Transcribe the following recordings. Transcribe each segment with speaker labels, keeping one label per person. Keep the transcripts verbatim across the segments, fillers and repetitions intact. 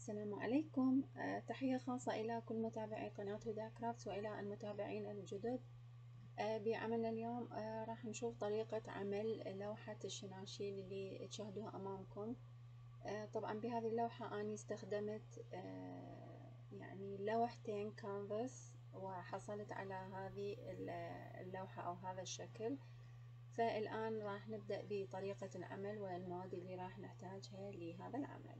Speaker 1: السلام عليكم. أه تحية خاصة إلى كل متابعي قناة هدى كرافتس وإلى المتابعين الجدد. أه بعملنا اليوم أه راح نشوف طريقة عمل لوحة الشناشيل اللي تشاهدوها أمامكم. أه طبعا بهذه اللوحة أنا استخدمت أه يعني لوحتين كانفاس وحصلت على هذه اللوحة أو هذا الشكل. فالآن راح نبدأ بطريقة العمل والمواد اللي راح نحتاجها لهذا العمل.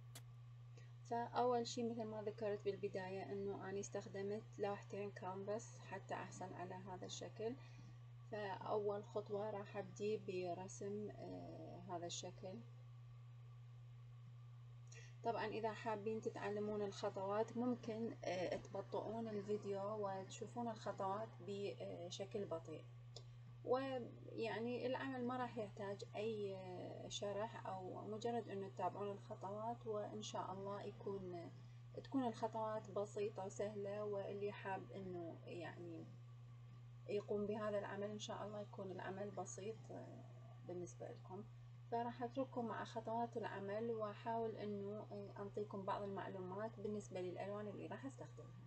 Speaker 1: فأول شي مثل ما ذكرت بالبداية أنه أنا استخدمت لوحتين كانفاس حتى أحصل على هذا الشكل. فأول خطوة راح أبدي برسم آه هذا الشكل. طبعا إذا حابين تتعلمون الخطوات ممكن آه تبطئون الفيديو وتشوفون الخطوات بشكل بطيء، ويعني العمل ما راح يحتاج أي شرح أو مجرد أنه تتابعون الخطوات، وإن شاء الله يكون تكون الخطوات بسيطة وسهلة، واللي حاب أنه يعني يقوم بهذا العمل إن شاء الله يكون العمل بسيط بالنسبة لكم. فراح أترككم مع خطوات العمل وأحاول أنه أنطيكم بعض المعلومات بالنسبة للألوان اللي راح أستخدمها.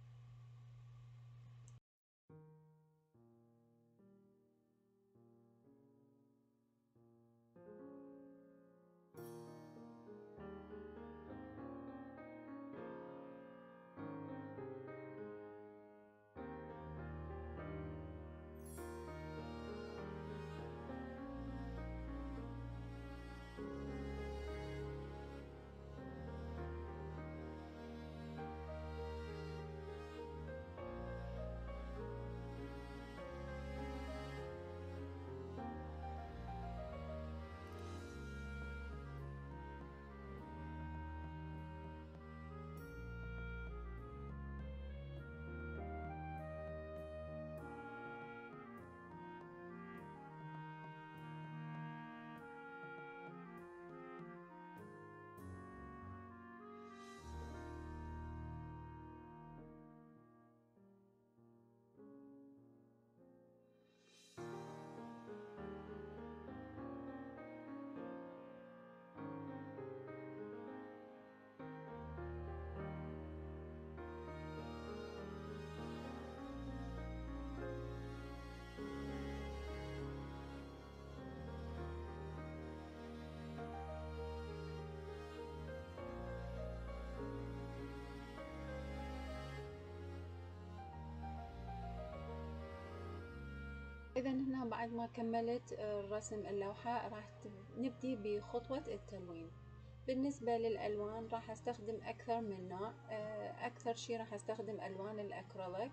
Speaker 1: إذا هنا بعد ما كملت رسم اللوحة راح نبدي بخطوة التلوين. بالنسبة للألوان راح أستخدم أكثر من نوع. أكثر شي راح أستخدم ألوان الأكريليك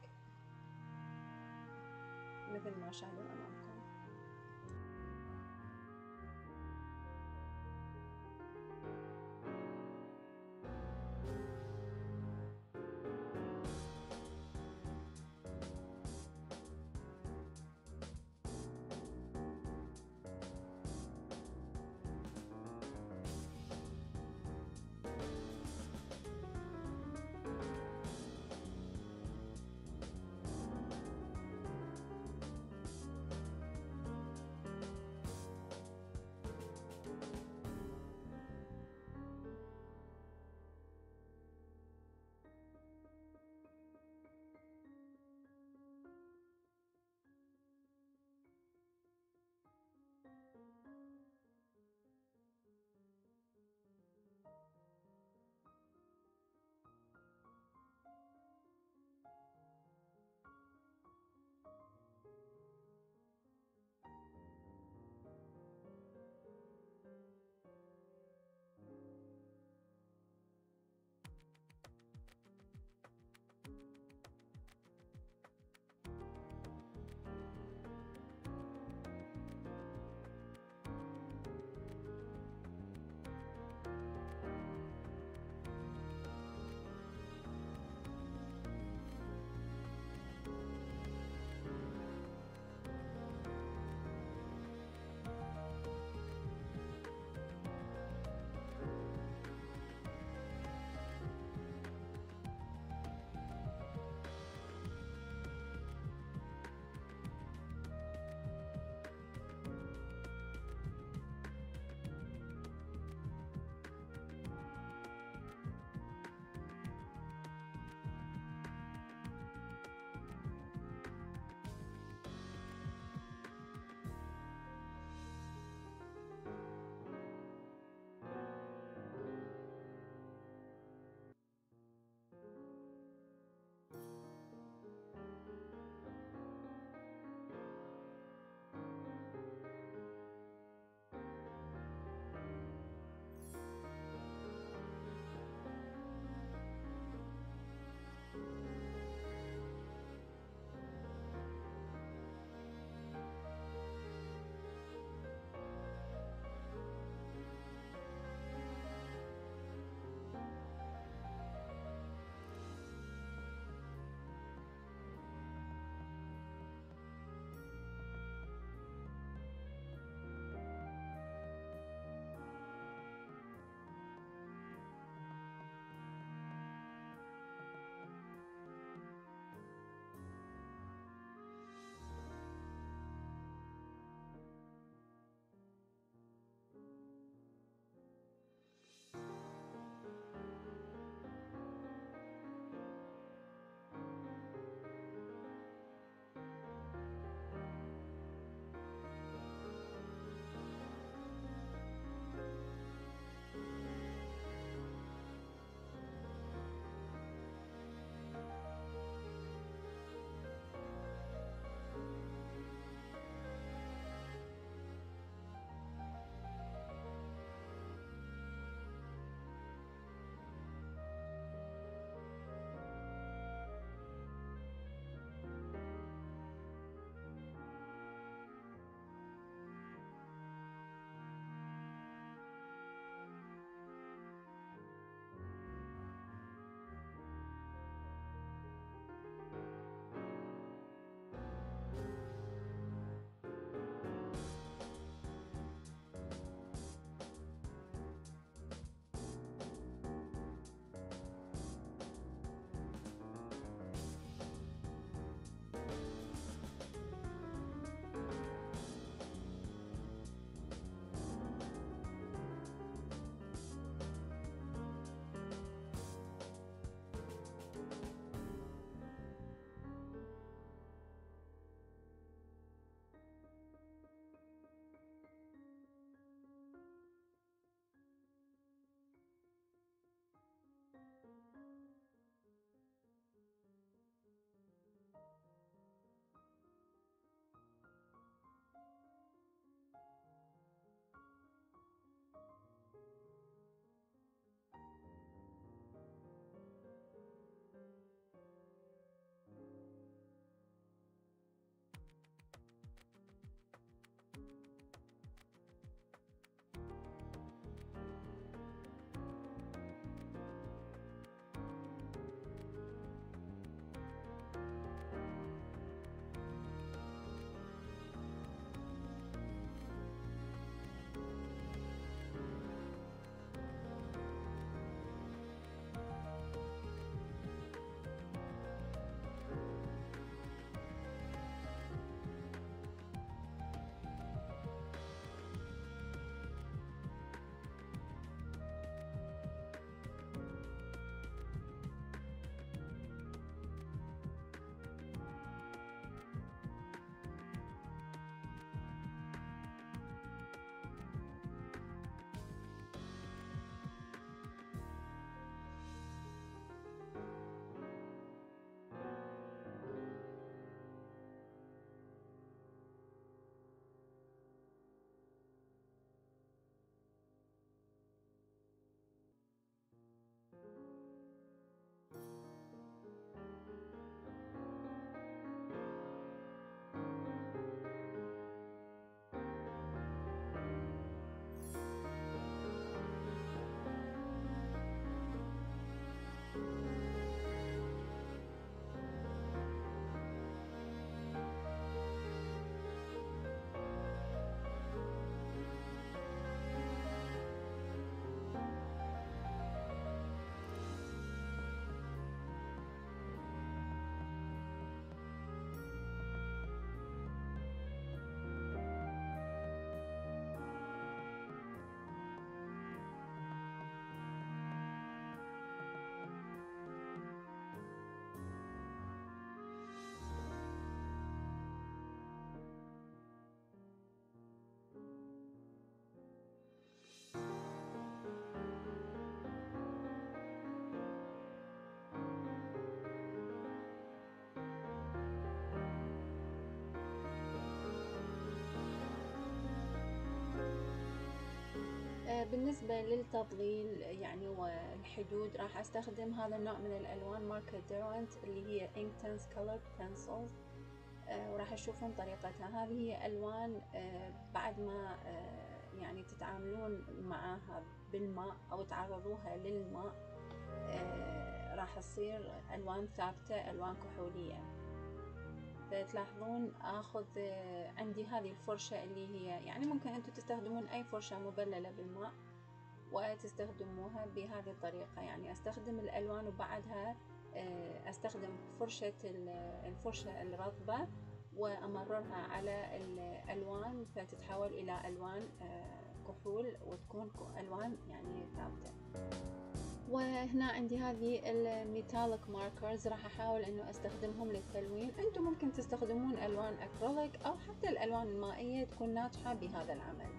Speaker 1: مثل ما شاهدون أمامكم. بالنسبة للتضليل يعني والحدود راح استخدم هذا النوع من الالوان ماركة ديرونت اللي هي Inktense Colored Pencils. آه وراح تشوفون طريقتها. هذه هي الوان آه بعد ما آه يعني تتعاملون معها بالماء او تعرضوها للماء آه راح تصير الوان ثابتة، الوان كحولية. فتلاحظون اخذ آه عندي هذه الفرشة اللي هي يعني ممكن انتم تستخدمون اي فرشة مبللة بالماء وتستخدموها بهذه الطريقة، يعني استخدم الالوان وبعدها آه استخدم فرشة الفرشة الرطبة وامررها على الالوان فتتحول الى الوان آه كحول وتكون الوان يعني ثابتة. وهنا عندي هذه الميتاليك ماركرز راح احاول انه استخدمهم للتلوين. انتم ممكن تستخدمون الوان اكريليك او حتى الالوان المائية تكون ناجحة بهذا العمل.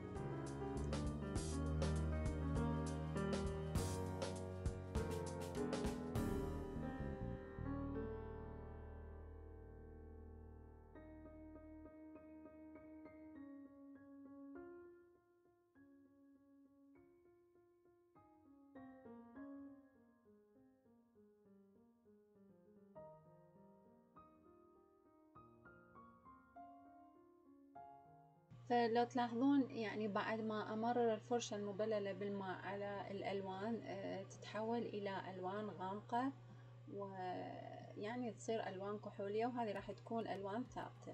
Speaker 1: فلو تلاحظون يعني بعد ما أمرر الفرشة المبللة بالماء على الألوان تتحول إلى ألوان غامقة ويعني تصير ألوان كحولية، وهذه راح تكون ألوان ثابتة.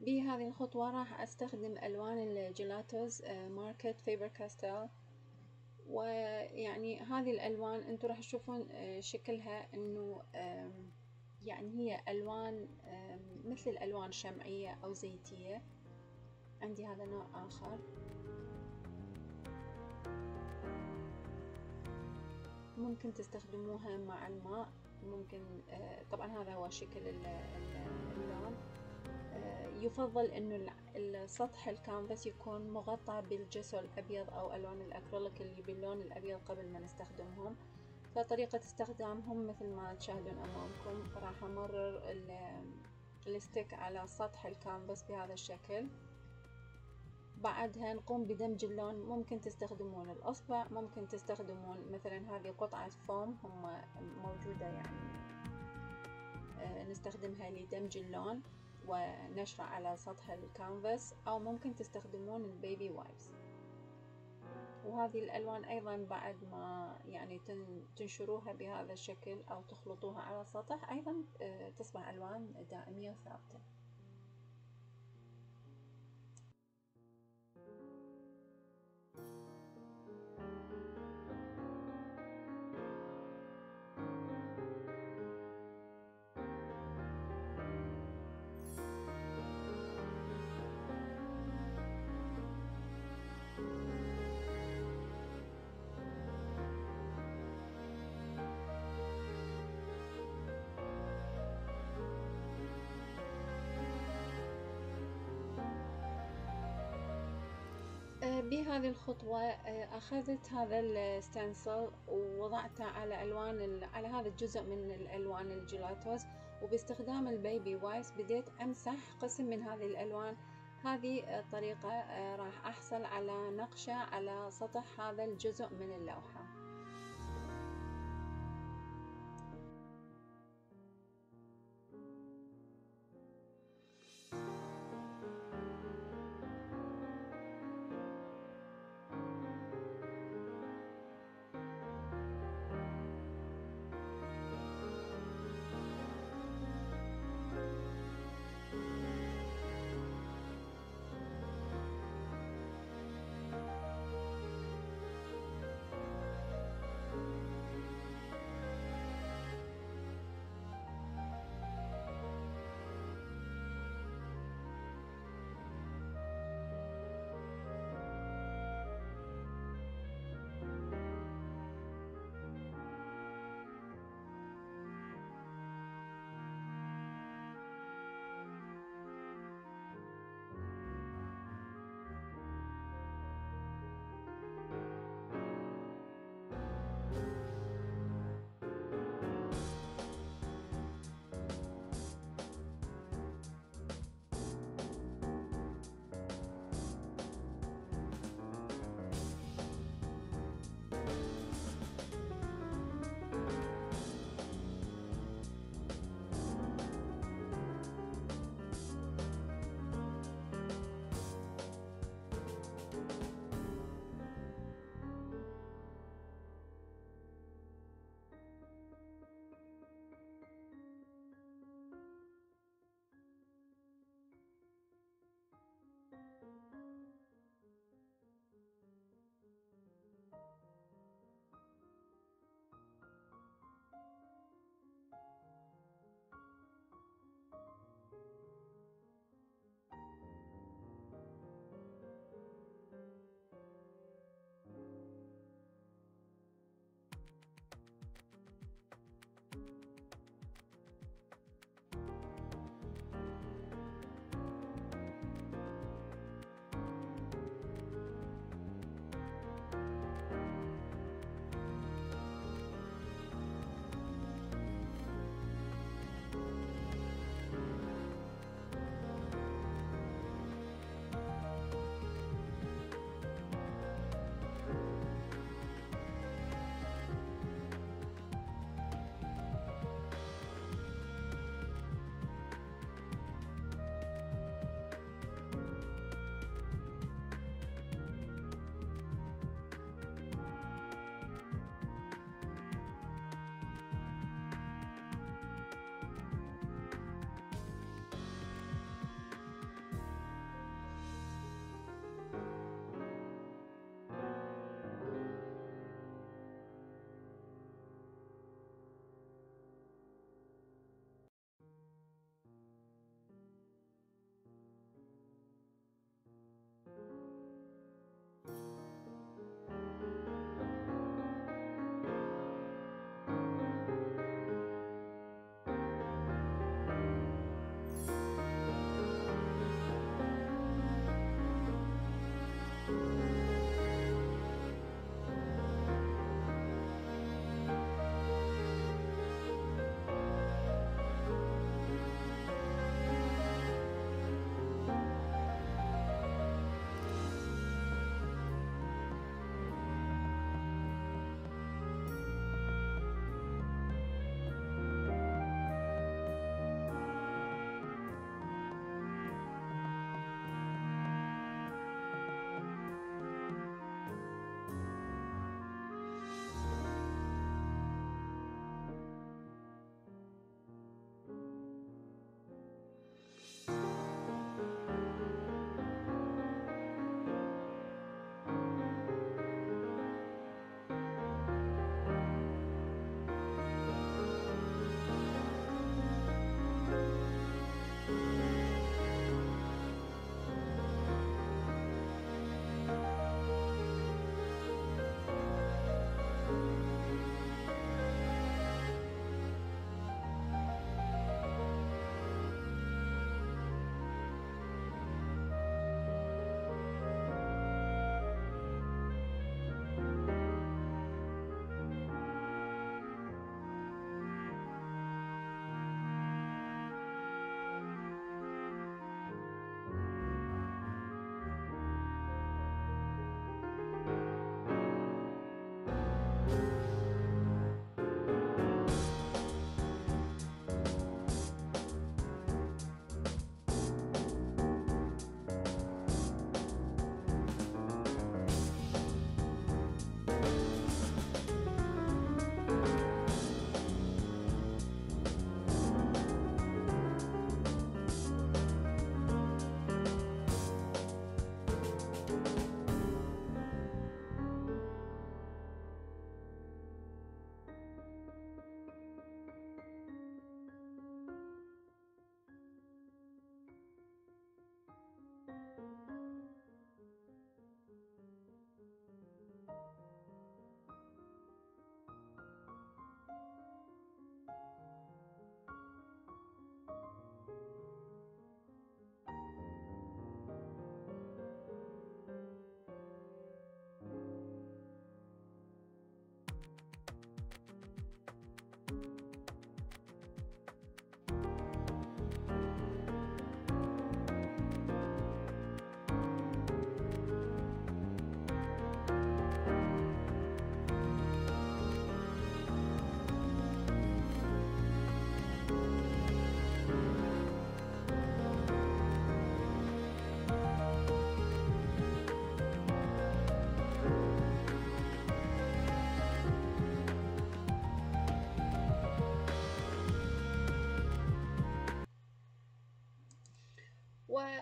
Speaker 1: بهذه الخطوة راح أستخدم ألوان الجيلاتوز ماركت فيبر كاستيل، ويعني هذه الألوان أنتوا راح تشوفون شكلها إنه يعني هي ألوان مثل الألوان شمعية أو زيتية. عندي هذا نوع آخر، ممكن تستخدموها مع الماء، ممكن طبعا هذا هو شكل اللون. يفضل انه السطح الكانفاس يكون مغطى بالجسر الابيض او الوان الاكريليك اللي باللون الابيض قبل ما نستخدمهم. فطريقة استخدامهم مثل ما تشاهدون امامكم، راح امرر الستيك على سطح الكانفاس بهذا الشكل. بعدها نقوم بدمج اللون، ممكن تستخدمون الاصبع، ممكن تستخدمون مثلا هذه قطعة فوم هم موجودة يعني نستخدمها لدمج اللون ونشره على سطح الكانفاس، او ممكن تستخدمون البيبي وايبس. وهذه الالوان ايضا بعد ما يعني تنشروها بهذا الشكل او تخلطوها على السطح ايضا تصبح الوان دائمية وثابتة. بهذه الخطوة أخذت هذا الستنسل ووضعته على ألوان على هذا الجزء من الألوان الجيلاتوز، وباستخدام البيبي وايبس بديت أمسح قسم من هذه الألوان. هذه الطريقة راح أحصل على نقشة على سطح هذا الجزء من اللوحة.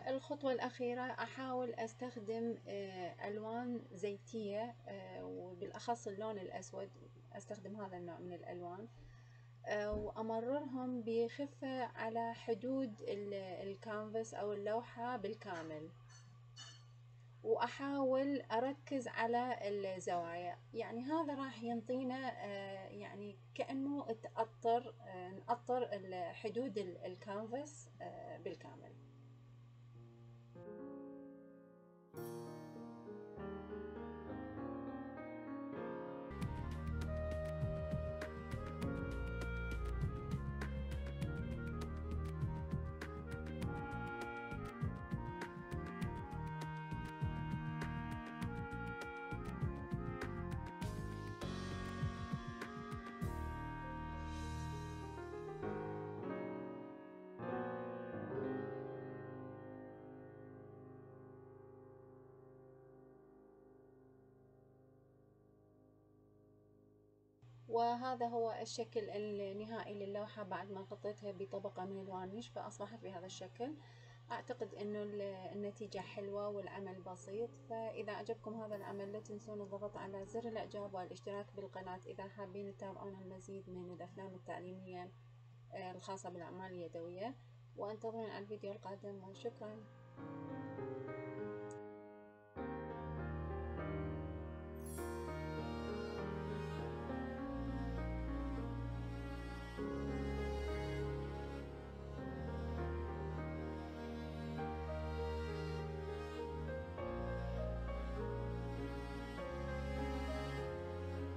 Speaker 1: والخطوة الأخيرة أحاول أستخدم ألوان زيتية، وبالأخص اللون الأسود، أستخدم هذا النوع من الألوان وأمررهم بخفة على حدود الكانفاس أو اللوحة بالكامل، وأحاول أركز على الزوايا. يعني هذا راح ينطينا يعني كأنه تأطر نأطر حدود الكانفاس بالكامل. وهذا هو الشكل النهائي للوحة بعد ما غطيتها بطبقة من الوارنيش، فأصبحت بهذا الشكل. أعتقد أنه النتيجة حلوة والعمل بسيط. فإذا عجبكم هذا العمل لا تنسون الضغط على زر الإعجاب والاشتراك بالقناة إذا حابين تتابعون المزيد من الأفلام التعليمية الخاصة بالأعمال اليدوية، وانتظرونا على الفيديو القادم، وشكرا.